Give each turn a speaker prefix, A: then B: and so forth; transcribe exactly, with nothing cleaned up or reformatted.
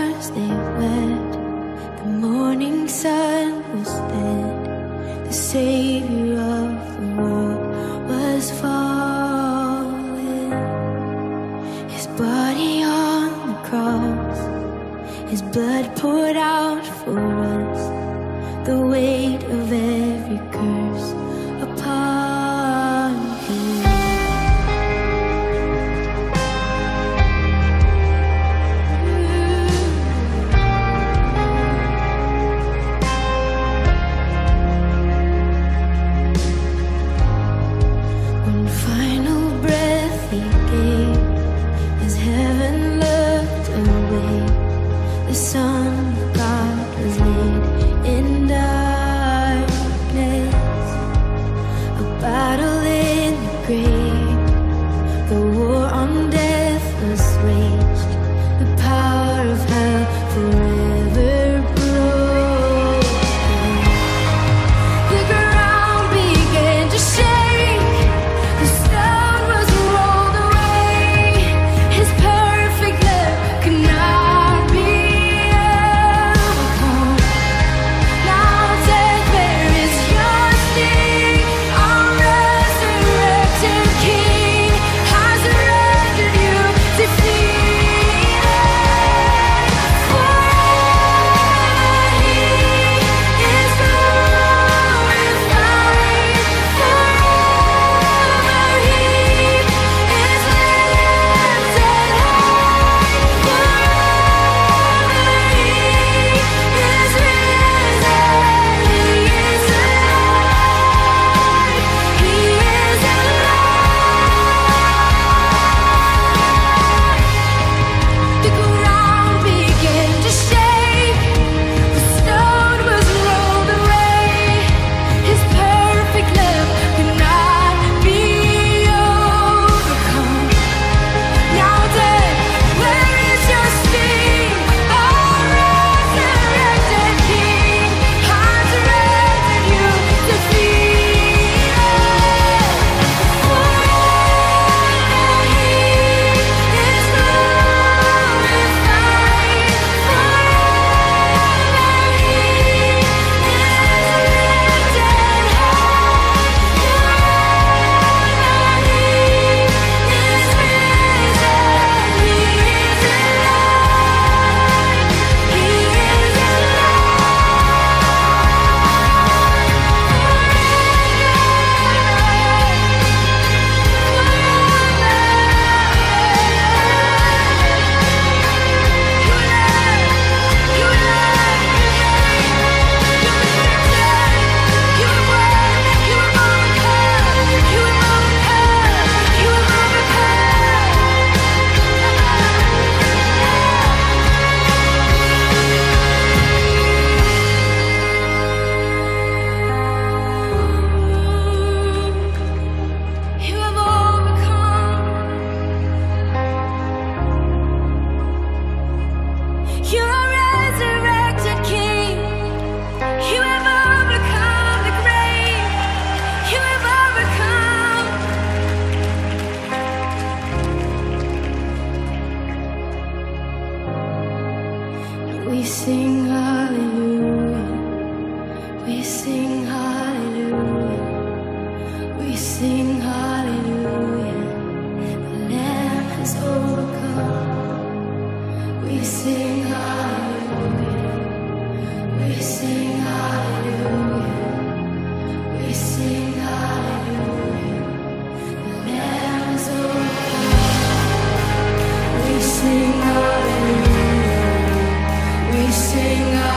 A: stars they wept, the morning sun was dead, the Savior of the world was fallen. His body on the cross, His blood poured out for us, the weight of every curse upon Him. One final breath He gave as heaven looked away. The Son of God was laid in darkness, a battle in the grave, the war on death was waged, the power of hell forever broken. The ground began to shake, the stone was rolled away. His perfect love could not be overcome. Now death, where is your sting? Our resurrected King has rendered you defeated. Forever He is glorified. Forever He is lifted high. Forever He is risen. He is alive. He is alive. The ground began to shake, the stone was rolled away. His perfect love could not be overcome. Now death, where is your sting? Our resurrected King has rendered you defeated. Forever He is glorified. Forever He is lifted You have overcome. You're a resurrected King. You have overcome the grave. You have overcome. We sing hallelujah. We sing hallelujah. We sing hallelujah. The Lamb has overcome. We sing hallelujah. We sing hallelujah. We sing hallelujah. The Lamb has overcome. We sing hallelujah. We sing hallelujah.